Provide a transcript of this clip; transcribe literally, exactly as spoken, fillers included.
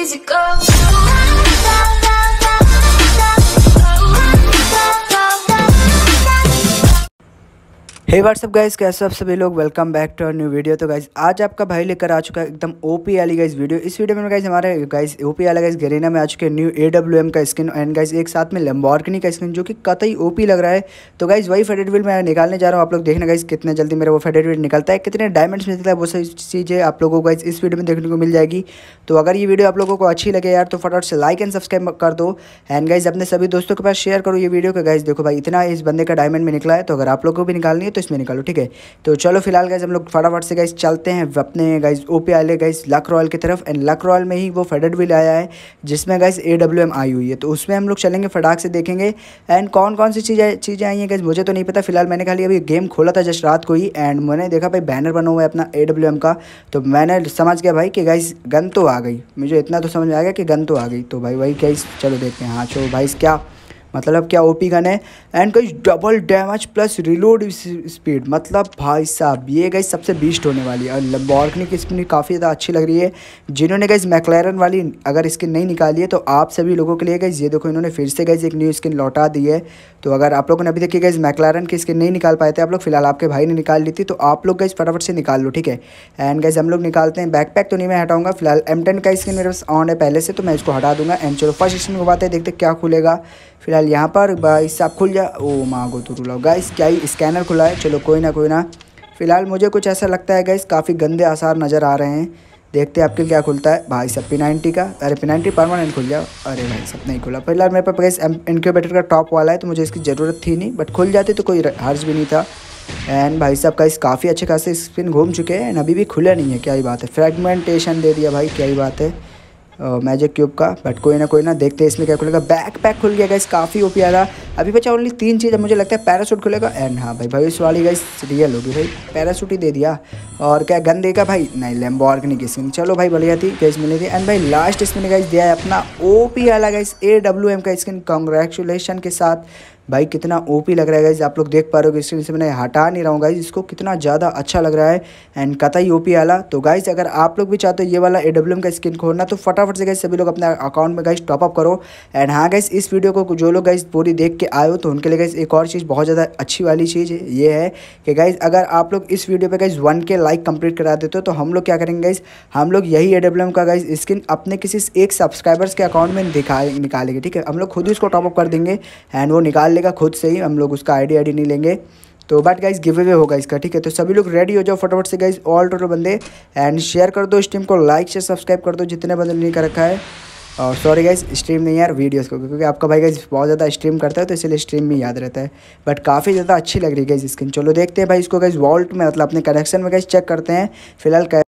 easy go. Hey what's up guys, कैसे आप सभी लोग। Welcome back to our new video. तो गाइस आज आपका भाई लेकर आ चुका है एकदम ओपी वाली गाइस वीडियो। इस वीडियो में गाइस हमारे गाइस ओपी वाला गाइस गरीना में आ चुके हैं न्यू ए डब्ल्यू एम का स्किन एंड गाइस एक साथ में लैम्बोर्गिनी का स्किन जो कि कतई ओपी लग रहा है। तो गाइस वही फेडेड व्हील मैं निकालने जा रहा हूँ। आप लोग देखना गाइस कितने जल्दी मेरा वो फेडेड व्हील निकलता है, कितने डायमंड्स मिलता है, वो सही चीज़ें आप लोगों को गाइस इस वीडियो में देखने को मिल जाएगी। तो अगर ये वीडियो आप लोगों को अच्छी लगे यार तो फटाफट से लाइक एंड सब्सक्राइब कर दो एंड गाइस अपने सभी दोस्तों के पास शेयर करो ये वीडियो। का गाइस देखो भाई इतना इस बंदे का डायमंड में निकला है, तो अगर आप लोगों को भी निकालनी है तो इसमें निकालो, ठीक है। तो चलो फिलहाल गाइस हम लोग फटाफट से गाइस चलते हैं अपने गाइस ओपी वाले गाइस लक रॉयल की तरफ। एंड लक रॉयल में ही वो फेडेड व्हील आया है जिसमें गाइस ए डब्ल्यू एम आई हुई है, तो उसमें हम लोग चलेंगे, फटाक से देखेंगे एंड कौन कौन सी चीज़ें चीज़ें आई हैं गाइस मुझे तो नहीं पता। फिलहाल मैंने खाली अभी गेम खोला था जस्ट रात को ही एंड मैंने देखा भाई बैनर बना हुआ है अपना ए डब्ल्यू एम का, तो मैंने समझ गया भाई कि गाइस गन तो आ गई। मुझे इतना तो समझ में आ गया कि गन तो आ गई। तो भाई भाई गाइस चलो देखते हैं। हाँ चलो भाई क्या मतलब क्या ओपी गन है and guys double damage plus reload speed, मतलब भाई साहब ये गाइस सबसे बीस्ट होने वाली है। और लैम्बोर्गिनी की स्किन काफ़ी ज़्यादा अच्छी लग रही है। जिन्होंने गाइस मैक्लैरन वाली अगर स्किन नहीं निकाली है तो आप सभी लोगों के लिए गाइस ये देखो इन्होंने फिर से गाइस एक न्यू स्किन लौटा दी है। तो अगर आप लोगों ने अभी देखिए गाइस मैक्लैरन की स्किन नहीं निकाल पाए थे आप लोग, फिलहाल आपके भाई ने निकाल ली थी, तो आप लोग गाइस फटाफट से निकाल लो, ठीक है। एंड गाइस हम लोग निकालते हैं। बैकपैक तो नहीं मैं हटाऊंगा, फिलहाल एम टेन का स्किन मेरे पास ऑन है पहले से, तो मैं इसको हटा दूंगा। एंड चलो फर्स्ट स्किन को बात है, देखते क्या खुलेगा। फिलहाल यहाँ पर भाई साहब खुल जा, ओ मांगो तो रुलाओ गाइस, क्या ही स्कैनर खुला है। चलो कोई ना कोई ना, फिलहाल मुझे कुछ ऐसा लगता है गाइस काफ़ी गंदे आसार नज़र आ रहे हैं। देखते हैं आपके क्या खुलता है भाई सब। पी नाइन्टी का, अरे पी नाइन्टी परमानेंट खुल जाओ। अरे भाई सब नहीं खुला। फिलहाल मेरे पास गाइस इनक्यूबेटर का टॉप वाला है तो मुझे इसकी ज़रूरत थी नहीं, बट खुल जाती तो कोई हर्ज भी नहीं था। एंड भाई साहब गाइस काफ़ी अच्छे खासे स्पिन घूम चुके हैं एंड अभी भी खुला नहीं है, क्या ही बात है। फ्रेगमेंटेशन दे दिया भाई, क्या ही बात है मैजिक क्यूब का, बट कोई ना कोई ना, देखते हैं इसमें क्या खुलेगा। बैक पैक खुल गया गाइस, काफ़ी ओपी आ रहा। अभी बचा ओनली तीन चीज़, मुझे लगता है पैरासूट खुलेगा एंड हाँ भाई भाई इस वाली गाइस रियल होगी भाई, पैरासूट ही दे दिया। और क्या गन देगा भाई, नहीं लैम्बोर्गिनी की स्किन, चलो भाई बढ़िया थी गाइस मिली थी। एंड भाई लास्ट इसमें गाइस दिया है अपना ओपी वाला गाइस ए डब्ल्यू एम का स्किन, कांग्रेचुलेशन के साथ भाई कितना ओपी लग रहा है गाइस। आप लोग देख पा रहे हो स्क्रीन से, मैंने हटा नहीं रहा हूँ गाइस इसको, कितना ज़्यादा अच्छा लग रहा है एंड कतई ओपी वाला। तो गाइस अगर आप लोग भी चाहते हो ये वाला ए डब्ल्यू एम का स्किन खोलना तो फटाफट से गाइस सभी लोग अपने अकाउंट में गाइस टॉपअप करो। एंड हाँ गाइस इस वीडियो को जो लोग गाइस पूरी देख के आए हो तो उनके लिए गाइस एक और चीज़ बहुत ज़्यादा अच्छी वाली चीज़ ये है कि गाइस अगर आप लोग इस वीडियो पर गाइस वन के लाइक कंप्लीट करा देते हो तो हम लोग क्या करेंगे गाइस, हम लोग यही ए डब्ल्यू एम का गाइस स्किन अपने किसी एक सब्सक्राइबर्स के अकाउंट में दिखा निकालेंगे, ठीक है। हम लोग खुद ही उसको टॉपअप कर देंगे एंड वो निकाल लेगा खुद से ही, हम लोग उसका आईडी आईडी नहीं लेंगे। तो बट गाइस गिव अवे होगा इसका, ठीक है। तो सभी लोग रेडी हो जाओ फटाफट से गाइस, ऑल टोटल बंदे। एंड शेयर कर दो स्ट्रीम को, लाइक से सब्सक्राइब कर दो जितने बंदे नहीं कर रखा है। और सॉरी गाइस स्ट्रीम नहीं यार वीडियोस को, क्योंकि आपका भाई गाइस बहुत ज़्यादा स्ट्रीम करता है तो इसलिए स्ट्रीम में याद रहता है। बट काफ़ी ज़्यादा अच्छी लग रही है गाइस स्किन। चलो देखते हैं भाई इसको गाइस वॉल्ट में मतलब अपने कनेक्शन में गाइस चेक करते हैं। फिलहाल